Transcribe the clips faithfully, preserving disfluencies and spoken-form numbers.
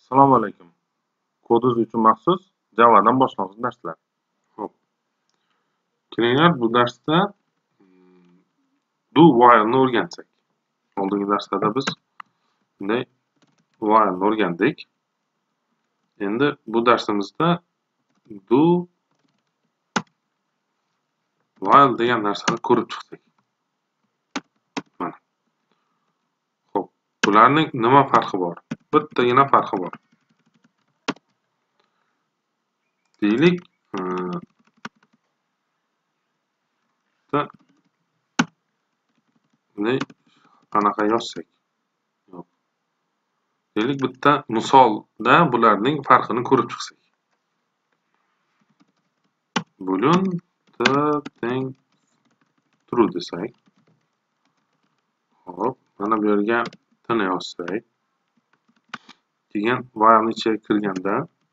Assalomu alaykum. Kodiz uchun maxsus Javadan boshlovchi darslar. Xo'p. Kelinglar bu darsda do while'ni o'rgansak. Oldingi darslarda biz bunday while'ni o'rgandik. Endi bu darsimizda do while degan narsani ko'rib chiqsak. Mana. Xo'p, bularning nima farqi bor? Bittagina farqi bor. Deylik, bunday qanaqa yozsak. Yo'q. Deylik, bitta misolda bularning farqini ko'rib chiqsak. Boolean teng true desak. Hop, mana bu yerga tini yozsak. Keyin while'ni ichiga kirganda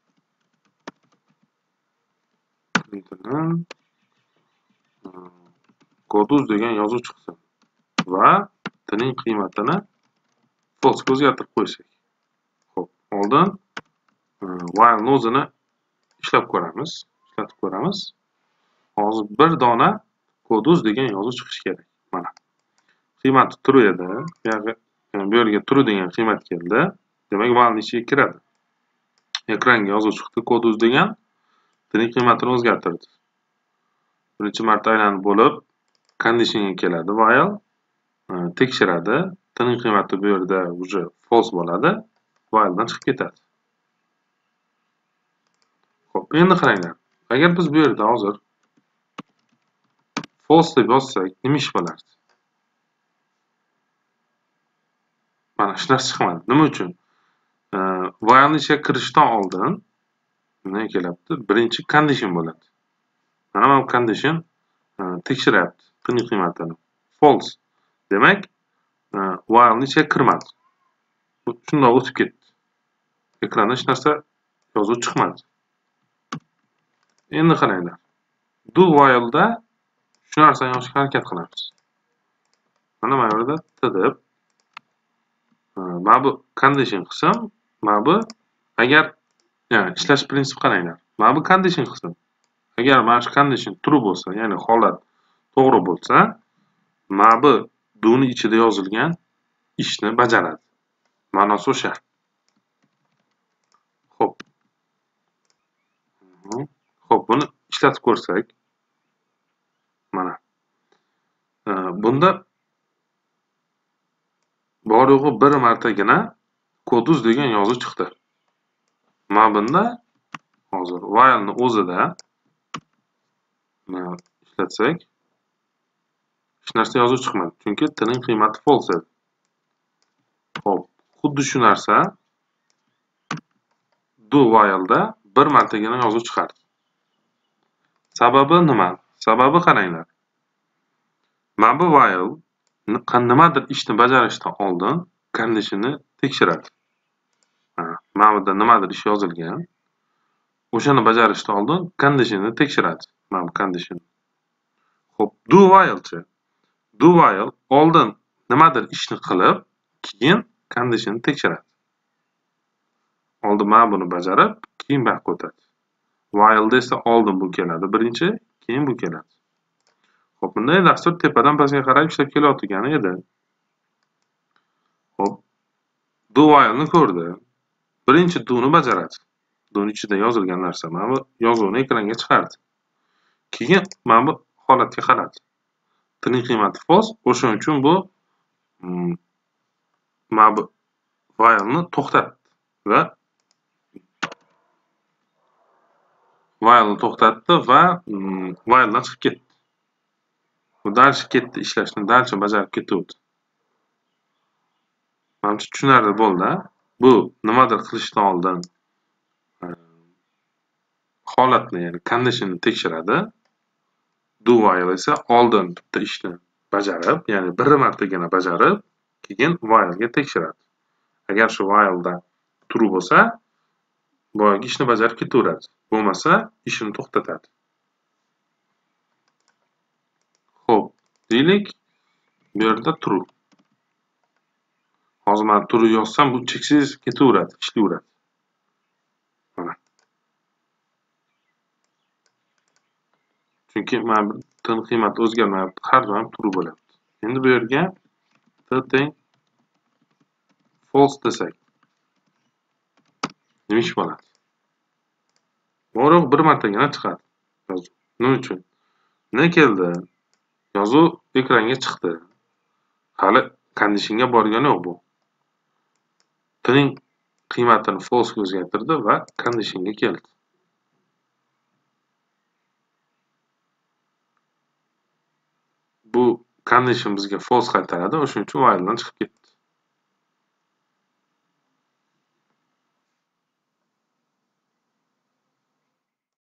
Kodiz degan yozuv chiqsin va tining qiymatini false ga o'zgartirib qo'ysak. Xo'p, oldin while'ni o'zini ishlab ko'ramiz, ishlatib ko'ramiz. Hozir bir dona Kodiz degan yozuv chiqishi kerak. Mana. Qiymati true edi. Bu yerga true degan qiymat keldi. Demak, while'ni ichiga kiradi. Ekranga yozuv chiqdi. Kodiz degan tining qiymatini o'zgartirdi. Birinchi marta aylanib bo'lib conditionga keladi while, tekshiradi. Tining qiymati bu yerda уже false bo'ladi. While'dan chiqib ketadi. Xo'p, endi qaranglar. Agar biz bu yerda hozir false deb yozsak, nima ish bo'lardi? Mana hech narsa chiqmadi. Nima uchun? While'ni ichiga kirishdan oldin nima kelyapti? Birinchi condition bo'ladi. Mana bu condition tekshiryapti tining qiymatini. False. Demak, while'ni ichiga kirmadi. Shunday o'tib ketdi. Ekranda hech narsa yozuv chiqmadi. Endi qaranglar. Do while'da shu narsani yozishga harakat qilamiz. Mana bu yerda t deb mana bu condition qism, mana bu agar ya'ni ishlash prinsipi qaranglar. Mana bu condition qism. Agar mana shu condition true bo'lsa, ya'ni holat to'g'ri bo'lsa, mana bu do'ni ichida yozilgan ishni bajaradi. Ma'nosi o'sha. Xo'p. Xo'p, buni ishlatib ko'rsak, mana. Bunda bor yo'g'i bir martagina Kodiz degan yozuv chiqdi. Mana bunda hozir while'ni o'zida ishlatsak, hech narsa yozuv chiqmadi. Chunki tining qiymati false edi. Xo'p, xuddi shu narsa do while'da bir martagina yozuv chiqardi. Sababi nima? Sababi qaranglar. Mana bu while nimadir ishni bajarishdan oldin conditionni tekshiradi. Mana bu yerda nimadir ish yozilgan. O'shani bajarishdan oldin conditionni tekshiradi. Mana bu condition. Xo'p, do while'chi. Do while oldin nimadir ishni qilib, keyin conditionni tekshiradi. Oldin mana buni bajarib, keyin bu yoqqa o'tadi. While desa oldin bu keladi birinchi, keyin bu keladi. Xo'p, bunday dastur tepadan pastga qarab ishlab kelayotgani edi. Xo'p, do while'ni ko'rdi. Birinchi do'ni bajaradi. Do'ning ichida yozilgan narsa mana bu yozuvni ekranga chiqardi. Keyin mana bu holatga qaradi. Tining qiymati false, o'shaning uchun bu mana bu while'ni to'xtatdi va while'ni to'xtatdi va while'dan chiqib ketdi. Bu dalcha ketdi, ishlashni dalcha bajarib ketdi. Menimcha tushunarli bo'ldi. Bu nimadir qilishdan oldin holatni, ya'ni conditionni tekshiradi. Do while esa oldin bitta ishni bajarib, ya'ni bir martagina bajarib, keyin while'ga tekshiradi. Agar shu while'da true bo'lsa, boyagi ishni bajarib ketaveradi. Bo'lmasa, ishini to'xtatadi. Xo'p, deylik, bu yerda true. Hozir men true yozsam, bu cheksiz ketaveradi, ishlayveradi. Chunki mana bu t ning qiymati o'zgarmayapti, har doim true bo'lyapti. Endi bu yerga t teng false desak, nima ish bo'ladi? To'g'ri, bir martagina chiqadi yozuv. Nima uchun? Ne keldi? Yozuv ekranga chiqdi. Hali conditionga borgani yo'q bu. T ning qiymatini false ga o'zgartirdi va conditionga keldi. Bu condition bizga false qaytaradi, o'shuning uchun while'dan chiqib ketdi.